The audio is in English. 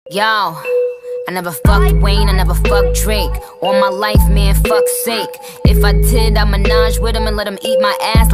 Yo, I never fucked Wayne, I never fucked Drake. All my life, man, fuck's sake. If I did, I'd menage with him and let him eat my ass